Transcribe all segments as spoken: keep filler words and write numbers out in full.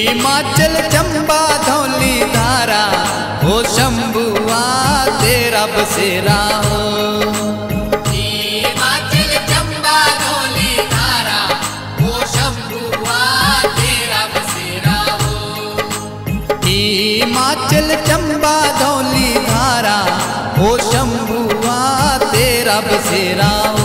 हिमाचल चंबा धौली धारा हो शंभुआ तेरा बसेरा हो। हिमाचल चंबा धौली धारा हो शंभुआ तेरा बसेरा हो। हिमाचल चंबा धौली धारा हो शंभुआ तेरा बसेरा हो।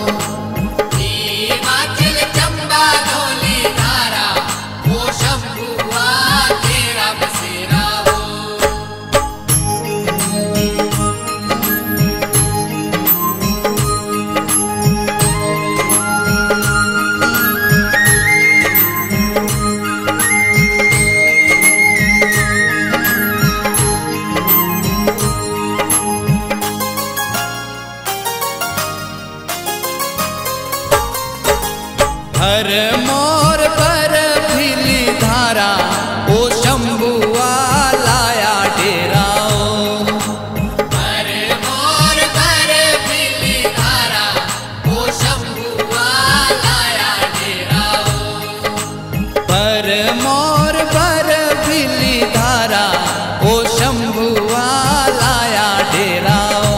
हर मोर पर फिली धारा ओ शंभुआ लाया डेरा ओ। हर मोर पर फिली धारा ओ शंभुआ लाया डेरा ओ। पर मोर पर फिली धारा ओ शंभुआ लाया डेरा ओ।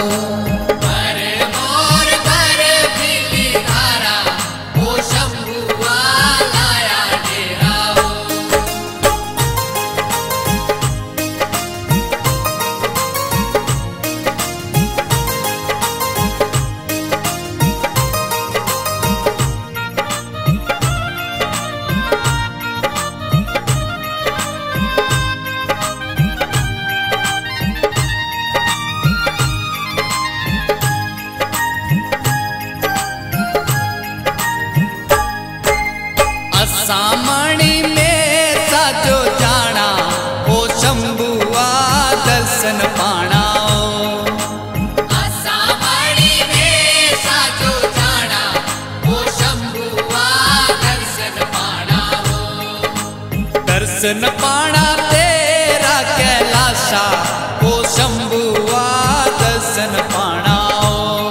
सामणी में साजो जाना ओ शंभुआ दर्शन पाना ओ। सामणी में साजो जाना ओ शंभुआ दर्शन पाना ओ। दर्शन पाना तेरा कैलाशा ओ शंभुआ दर्शन पाना ओ।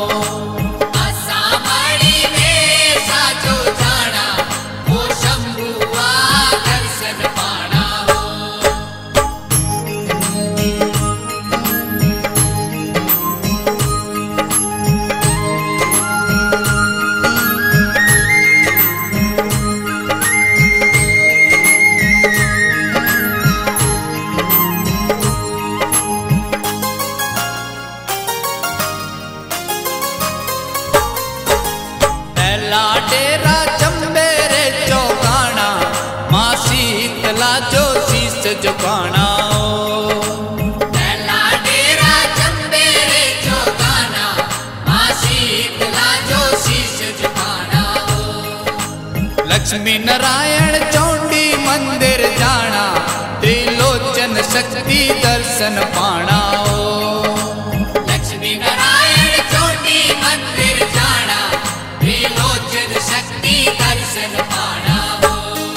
डेरा चंबेरे चौगाना माँ शीतला जो शीश झुकाना ओ। पहला डेरा चंबेरे चौगाना माँ शीतला जो शीश झुकाना ओ। लक्ष्मी नारायण चौंडी मंदिर जाना त्रिलोचन शक्ति दर्शन पाना ओ। लक्ष्मी नारायण चौंडी मंदिर जाना त्रिलोचन शक्ति दर्शन पाना हो।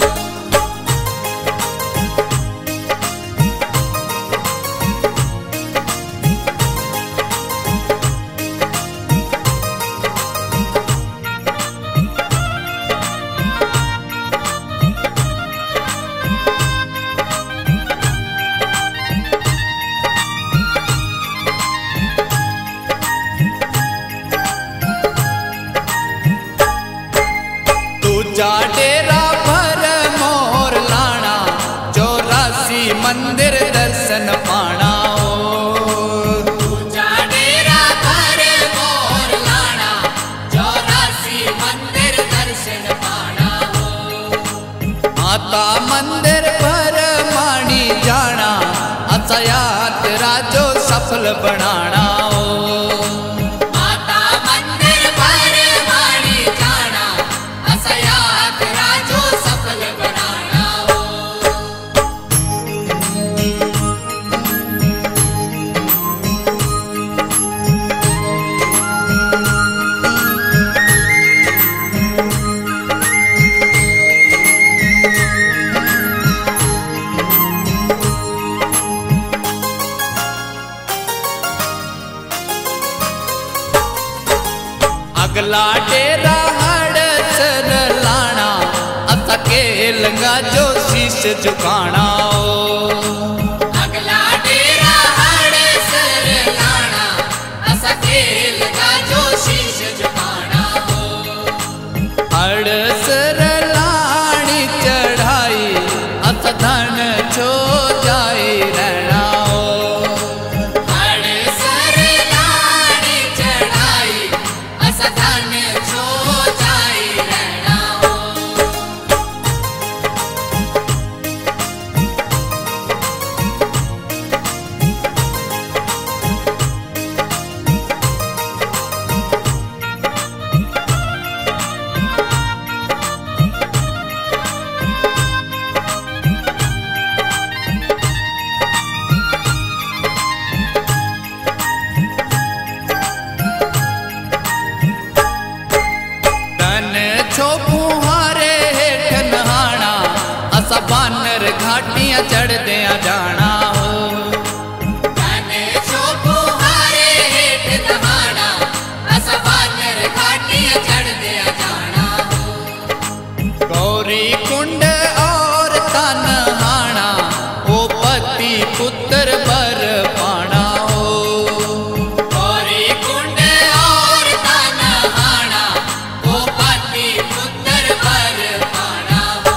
जा डेरा भर मोर लाना चौरासी मंदिर दर्शन पाना ओ। जा डेरा भर मोर लाना चौरासी मंदिर दर्शन पाना हो। माता मंदिर भर मानी जाना असा यात्रा जो सफल बनाना ओ। अगला डेरा हड़सर लाना असा केल लंगा जो शीश झुकाना हो। अगला डेरा हड़सर लाना, असा खेल का जो शीश झुकाना हो। हड़सर लानी चढ़ाई अस धन छो जाई रहना हो। हड़सर लानी चढ़ाई, असा धन छो जाई रहना हो। तन छो फुहारे हेठ नहाना, असा बानर घाटियां चढ़दे जाना हो। तने छो फुहारे हेठ नहाना, असा बानर घाटियां चढ़दे जाना हो। गौरी कुंड और तन हाना, ओ पति पुत्र बर पाना हो। गौरी कुंड और तन हाना, ओ पति पुत्र बर पाना हो।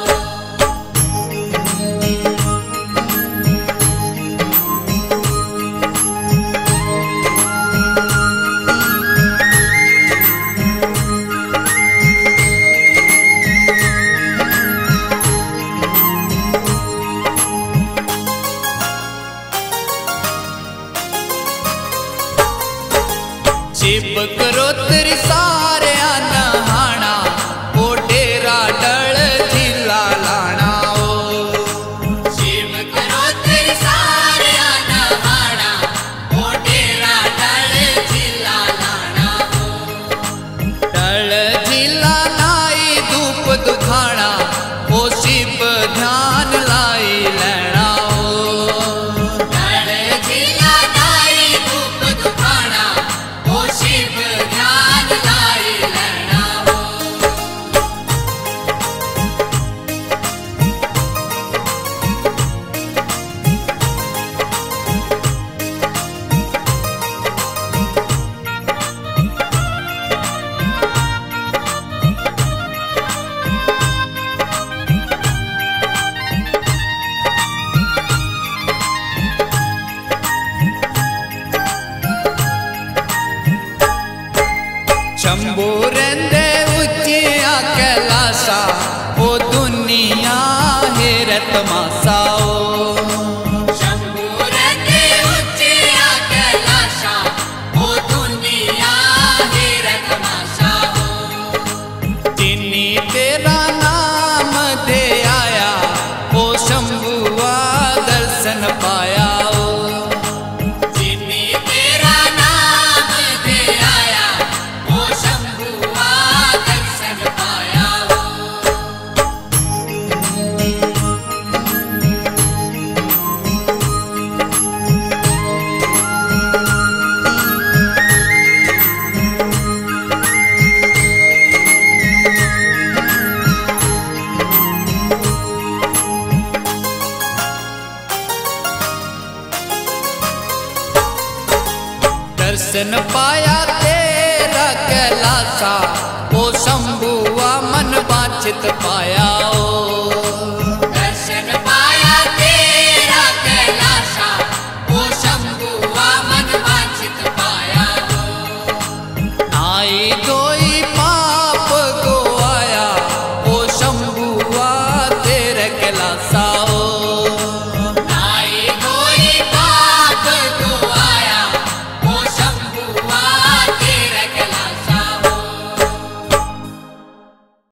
छिप करो तेरी सारे नहाना, ओ डेरा डल झीला लाना हो। शिव करो तेरी सारे नहाना, ओ डेरा डल झीला लाना हो। डल झीला नाई धूप दुखाना, ओ शिव ध्यान लाई लेना हो। डल झीला नाई धूप दुखाना, ओ शिव ध्यान लाई लेना हो। शंभू रेंदे उचिया कैलासा, ओ दुनिया हेरत मासा ओ। शंभू रहते उच्चिया कैलाशा, ओ दुनिया हेरत माशा हो। जिन्नी तेरा नाम दे आया, ओ शंभुआ दर्शन पाया ओ। जिन्नी तेरा नाम दे आया, ओ शंभुआ दर्शन पाया हो। दर्शन पाया तेरा कैलासा, ओ शंभुआ मन वांछित पाया ओ। दर्शन पाया तेरा कैलाशा, ओ शंभुआ मन वांछित पाया हो। नाई धोई पाप को आया, ओ शंभुआ तेरे कैलासा ओ। नाई कोई